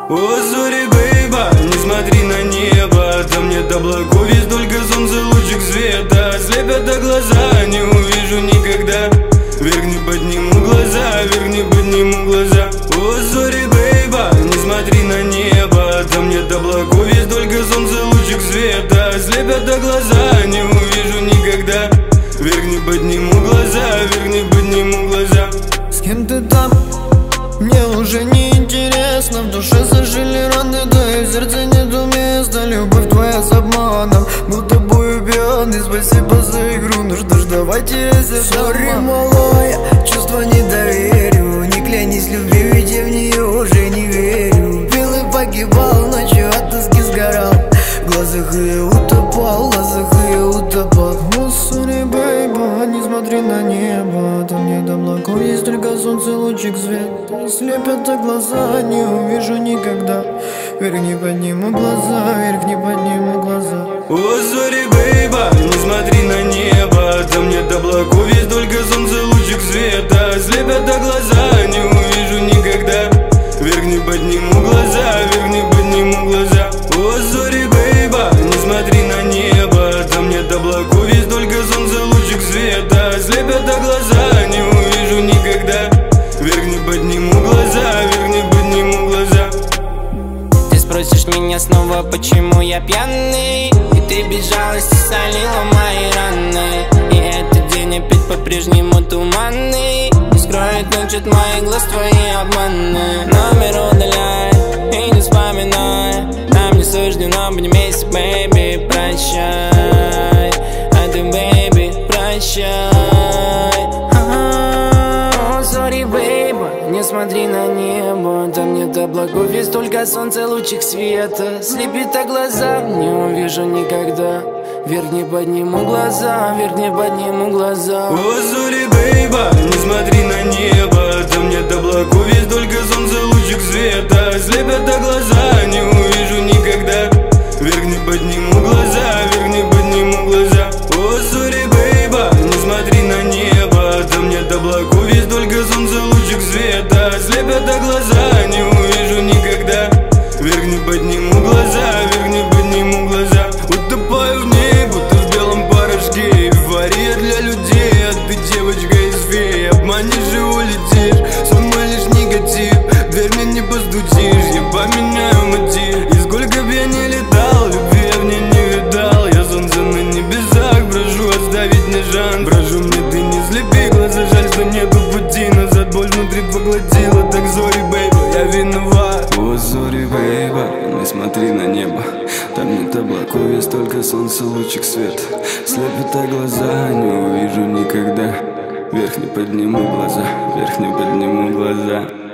О, зори, бейба, не смотри на небо, там нет облаков, есть только солнце, лучик света. Слепят до глаза, не увижу никогда. Вверх не подниму глаза, вверх не подниму глаза. О, зори, бейба, не смотри на небо, там нет облаков, есть только солнце, лучик света. Слепят до глаза, не увижу никогда. Вверх не подниму глаза, вверх не подниму глаза. С кем ты там? Мне уже не интересно. В душе зажили раны, да и в сердце нету места. Любовь твоя с обманом, был тобою пьяный. Спасибо за игру, ну что ж, давайте сори, малая, чувства не доверю. Не клянись любви, ведь я в нее уже не верю. Пил и погибал, ночью от тоски сгорал. В глазах я утопал, в глазах я утопал. Ну, сори, бейба, не смотри на небо, там нет облаков, есть только солнце, лучик света. Слепят глаза, не увижу никогда. Вверх не подниму глаза, вверх не подниму глаза. О, зори, бейба, не смотри на небо, там нет облаков, есть только солнце, лучик света. Слепят глаза, не увижу никогда. Вверх не подниму глаза, вверх не подниму глаза. О, зори, бейба, не смотри на небо, там нет облаков, есть только солнце, лучик света. Слепят глаза, не увижу никогда. Вверх не подниму глаза, вверх не подниму глаза. Ты спросишь меня снова, почему я пьяный, и ты без жалости солила мои раны. И этот день опять по-прежнему туманный. Не скроет ночь от моих глаз твои обманы. Номер удаляй и не вспоминай, нам не суждено быть вместе, бэйби, прощай. А ты, бэйби, прощай. Сори, бейба, не смотри на небо, там нет облаков, есть только солнце, лучик света. Слепит глаза, не увижу никогда. Вверх не подниму глаза, вверх не подниму глаза. О, зори, бейба, не смотри на небо, там нет облаков, есть только солнце, лучик света. Слепят глаза, не увижу никогда. Вверх не подниму глаза, вверх не подниму глаза. О, зори, бейба, не смотри на небо, там нет облаков, есть только солнце, лучик света. Слепят глаза, не увижу никогда. Вверх не подниму глаза, вверх не подниму глаза. Утопаю в ней, будто в белом порошке. Эйфория для людей, а ты девочка из феи. Обманешь и улетишь, со мной лишь негатив. Дверь мне не постучишь, я поменяю мотив. И сколько б я не летал, любви я в ней не видал. Я солнце на небесах, брожу, оставить не шанс. Брожу, мне ты не слепи глаза, жаль, что нету пути назад. Боль внутри поглотила, так зори, бейба, я виноват. О, зори, бейба, не смотри на небо, там нет облаков, есть только солнце, лучик света. Слепят глаза, не увижу никогда. Вверх не подниму глаза, вверх не подниму глаза.